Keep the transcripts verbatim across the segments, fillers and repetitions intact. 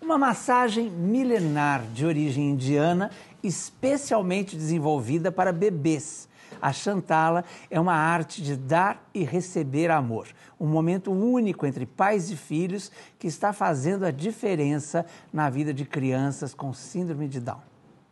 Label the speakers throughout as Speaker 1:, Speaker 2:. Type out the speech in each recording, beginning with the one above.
Speaker 1: Uma massagem milenar de origem indiana, especialmente desenvolvida para bebês. A Shantala é uma arte de dar e receber amor. Um momento único entre pais e filhos que está fazendo a diferença na vida de crianças com síndrome de Down.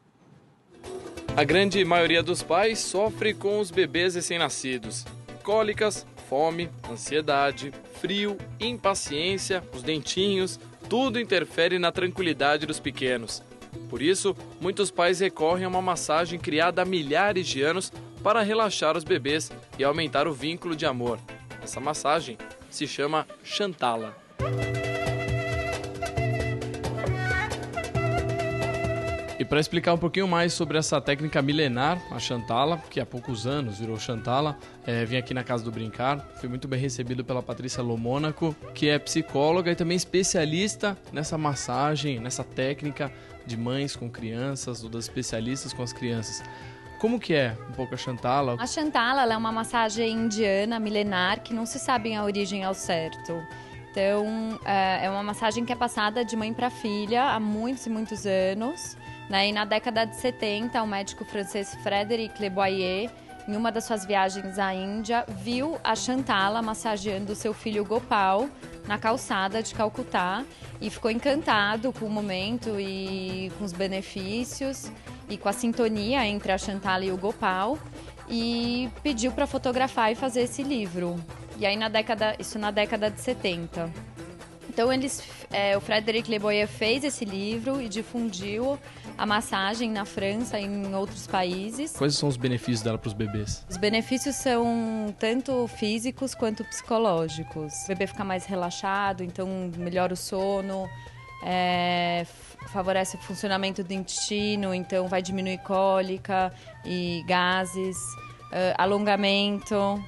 Speaker 2: A grande maioria dos pais sofre com os bebês recém-nascidos. Cólicas, fome, ansiedade, frio, impaciência, os dentinhos, tudo interfere na tranquilidade dos pequenos. Por isso, muitos pais recorrem a uma massagem criada há milhares de anos para relaxar os bebês e aumentar o vínculo de amor. Essa massagem se chama Shantala. E para explicar um pouquinho mais sobre essa técnica milenar, a Shantala, que há poucos anos virou Shantala, é, vim aqui na Casa do Brincar, fui muito bem recebido pela Patrícia Lomônaco, que é psicóloga e também especialista nessa massagem, nessa técnica de mães com crianças, ou das especialistas com as crianças. Como que é um pouco a Shantala?
Speaker 3: A Shantala ela é uma massagem indiana, milenar, que não se sabe a origem ao certo. Então, é uma massagem que é passada de mãe para filha há muitos e muitos anos. Né? E na década de setenta, o médico francês Frédéric Leboyer, em uma das suas viagens à Índia, viu a Shantala massageando seu filho Gopal na calçada de Calcutá e ficou encantado com o momento e com os benefícios e com a sintonia entre a Shantala e o Gopal e pediu para fotografar e fazer esse livro. E aí na década, isso na década de setenta. Então eles, é, o Frédéric Leboyer fez esse livro e difundiu a massagem na França e em outros países.
Speaker 2: Quais são os benefícios dela para os bebês?
Speaker 3: Os benefícios são tanto físicos quanto psicológicos. O bebê fica mais relaxado, então melhora o sono, é, favorece o funcionamento do intestino, então vai diminuir cólica e gases, é, alongamento.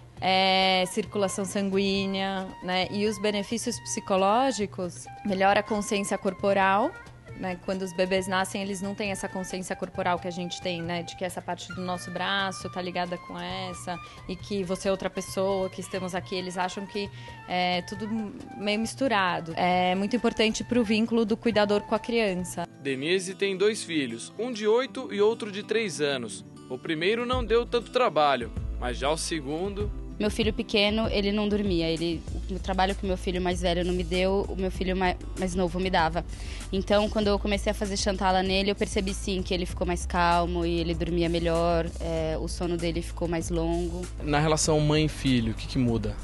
Speaker 3: É, circulação sanguínea, né? E os benefícios psicológicos, melhora a consciência corporal, né? Quando os bebês nascem, eles não têm essa consciência corporal que a gente tem, né? De que essa parte do nosso braço tá ligada com essa e que você é outra pessoa, que estamos aqui. Eles acham que é tudo meio misturado. É muito importante para o vínculo do cuidador com a criança.
Speaker 2: Denise tem dois filhos, um de oito e outro de três anos. O primeiro não deu tanto trabalho, mas já o segundo...
Speaker 4: Meu filho pequeno, ele não dormia. Ele, o trabalho que o meu filho mais velho não me deu, o meu filho mais, mais novo me dava. Então, quando eu comecei a fazer Shantala nele, eu percebi sim que ele ficou mais calmo e ele dormia melhor, é, o sono dele ficou mais longo.
Speaker 2: Na relação mãe e filho, o que, que muda?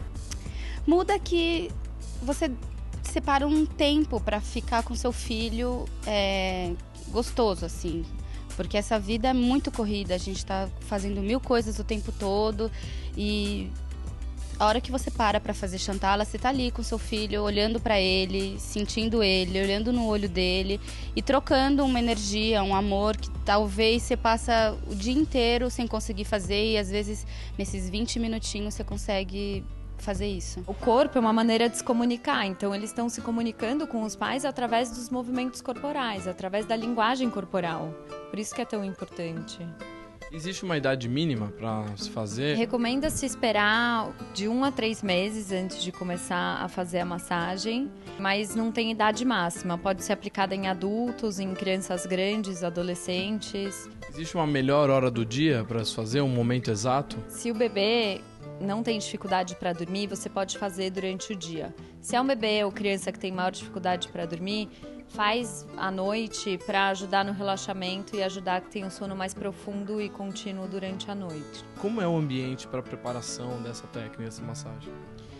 Speaker 4: Muda que você separa um tempo para ficar com seu filho é, gostoso, assim. Porque essa vida é muito corrida, a gente está fazendo mil coisas o tempo todo e a hora que você para para fazer Shantala, você tá ali com seu filho, olhando para ele, sentindo ele, olhando no olho dele e trocando uma energia, um amor que talvez você passa o dia inteiro sem conseguir fazer e às vezes nesses vinte minutinhos você consegue fazer isso.
Speaker 3: O corpo é uma maneira de se comunicar, então eles estão se comunicando com os pais através dos movimentos corporais, através da linguagem corporal. Por isso que é tão importante.
Speaker 2: Existe uma idade mínima para se fazer?
Speaker 3: Recomenda-se esperar de um a três meses antes de começar a fazer a massagem, mas não tem idade máxima. Pode ser aplicada em adultos, em crianças grandes, adolescentes.
Speaker 2: Existe uma melhor hora do dia para se fazer, um momento exato?
Speaker 3: Se o bebê não tem dificuldade para dormir, você pode fazer durante o dia. Se é um bebê ou criança que tem maior dificuldade para dormir, faz à noite para ajudar no relaxamento e ajudar a que tenha um sono mais profundo e contínuo durante a noite.
Speaker 2: Como é o ambiente para a preparação dessa técnica, dessa massagem?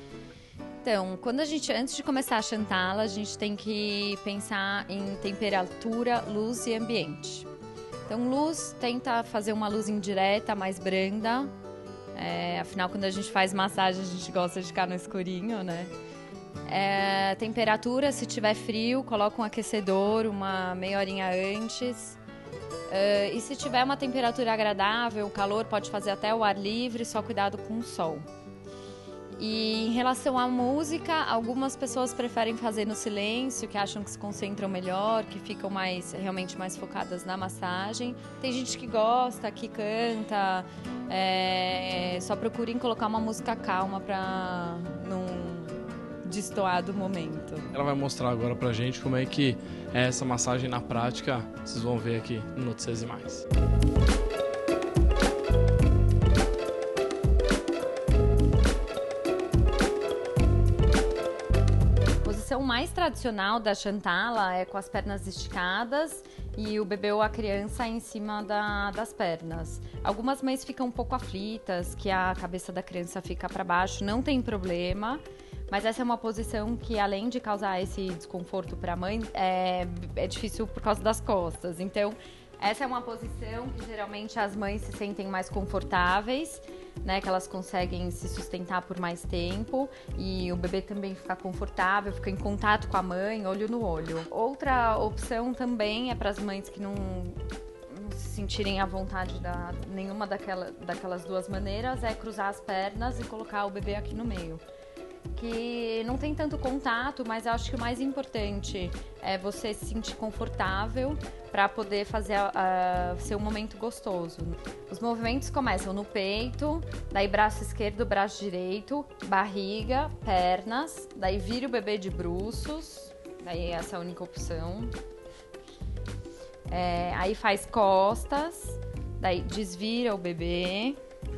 Speaker 3: Então, quando a gente, antes de começar a Shantala, a gente tem que pensar em temperatura, luz e ambiente. Então, luz, tenta fazer uma luz indireta, mais branda. É, afinal, quando a gente faz massagem, a gente gosta de ficar no escurinho, né? É, temperatura, se tiver frio, coloca um aquecedor uma meia horinha antes. É, e se tiver uma temperatura agradável, o calor pode fazer até o ar livre, só cuidado com o sol. E em relação à música, algumas pessoas preferem fazer no silêncio, que acham que se concentram melhor, que ficam mais, realmente mais focadas na massagem. Tem gente que gosta, que canta, é, só procurem colocar uma música calma para não destoar do momento.
Speaker 2: Ela vai mostrar agora pra gente como é que é essa massagem na prática. Vocês vão ver aqui no Notícias e Mais.
Speaker 3: A posição mais tradicional da Chantala é com as pernas esticadas e o bebê ou a criança em cima da, das pernas. Algumas mães ficam um pouco aflitas, que a cabeça da criança fica para baixo, não tem problema, mas essa é uma posição que, além de causar esse desconforto para a mãe, é, é difícil por causa das costas. Então, essa é uma posição que geralmente as mães se sentem mais confortáveis, né, que elas conseguem se sustentar por mais tempo e o bebê também fica confortável, fica em contato com a mãe, olho no olho. Outra opção também é para as mães que não, não se sentirem à vontade da nenhuma daquela, daquelas duas maneiras, é cruzar as pernas e colocar o bebê aqui no meio. Que não tem tanto contato, mas eu acho que o mais importante é você se sentir confortável para poder fazer uh, ser um momento gostoso. Os movimentos começam no peito, daí braço esquerdo, braço direito, barriga, pernas, daí vira o bebê de bruços, daí essa é a única opção. É, aí faz costas, daí desvira o bebê.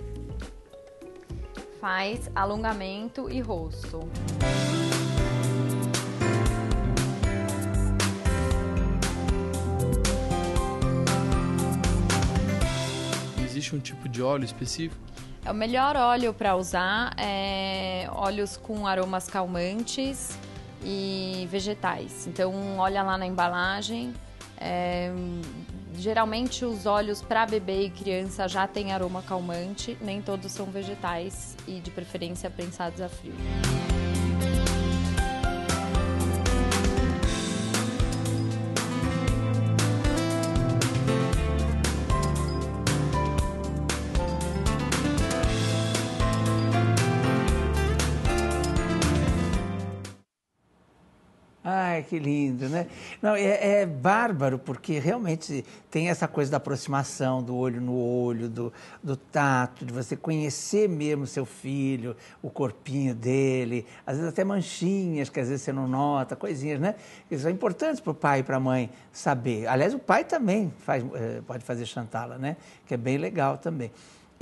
Speaker 3: Faz alongamento e rosto.
Speaker 2: Existe um tipo de óleo específico?
Speaker 3: É o melhor óleo para usar é óleos com aromas calmantes e vegetais. Então, olha lá na embalagem. É, geralmente os óleos para bebê e criança já têm aroma calmante, nem todos são vegetais e de preferência prensados a frio.
Speaker 1: Ai, que lindo, né? Não, é, é bárbaro, porque realmente tem essa coisa da aproximação, do olho no olho, do, do tato, de você conhecer mesmo seu filho, o corpinho dele, às vezes até manchinhas que às vezes você não nota, coisinhas, né? Isso é importante para o pai e para a mãe saber. Aliás, o pai também faz, pode fazer Chantala, né? Que é bem legal também.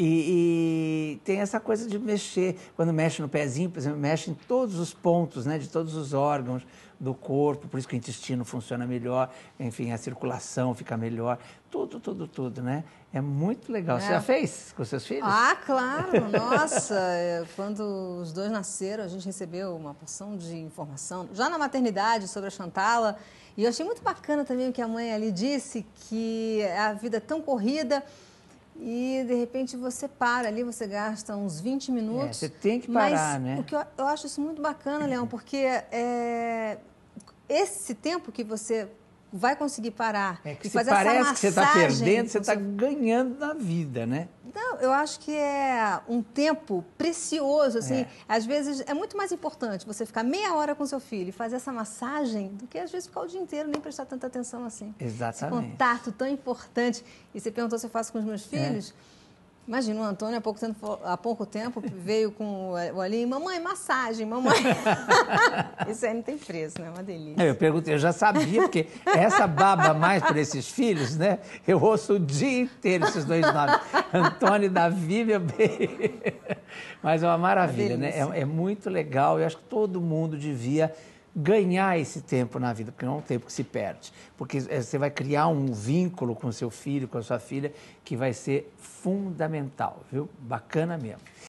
Speaker 1: E, e tem essa coisa de mexer, quando mexe no pezinho, por exemplo, mexe em todos os pontos, né, de todos os órgãos do corpo, por isso que o intestino funciona melhor, enfim, a circulação fica melhor, tudo, tudo, tudo, né? É muito legal. É. Você já fez com seus filhos?
Speaker 5: Ah, claro! Nossa, quando os dois nasceram, a gente recebeu uma porção de informação, já na maternidade, sobre a Chantala, e eu achei muito bacana também o que a mãe ali disse, que a vida é tão corrida, e, de repente, você para ali, você gasta uns vinte minutos.
Speaker 1: É, você tem que parar,
Speaker 5: mas
Speaker 1: né?
Speaker 5: O que eu, eu acho isso muito bacana, Leão, porque é, esse tempo que você vai conseguir parar
Speaker 1: é que
Speaker 5: e
Speaker 1: se
Speaker 5: fazer
Speaker 1: parece
Speaker 5: essa
Speaker 1: que você está perdendo, você está
Speaker 5: você...
Speaker 1: ganhando na vida, né?
Speaker 5: Não, eu acho que é um tempo precioso, assim. É. Às vezes, é muito mais importante você ficar meia hora com seu filho e fazer essa massagem do que, às vezes, ficar o dia inteiro nem prestar tanta atenção assim.
Speaker 1: Exatamente.
Speaker 5: Esse contato tão importante. E você perguntou se eu faço com os meus filhos. É. Imagina, o Antônio, há pouco tempo, há pouco tempo veio com o Alinho, mamãe, massagem, mamãe. Isso aí não tem preço, né? É uma delícia.
Speaker 1: Eu perguntei, eu já sabia, porque essa baba mais para esses filhos, né? Eu ouço o dia inteiro esses dois nomes. Antônio e Davi, meu bem. Mas é uma maravilha, né? É, é muito legal. Eu acho que todo mundo devia ganhar esse tempo na vida, porque não é um tempo que se perde. Porque você vai criar um vínculo com seu filho, com a sua filha, que vai ser fundamental, viu? Bacana mesmo.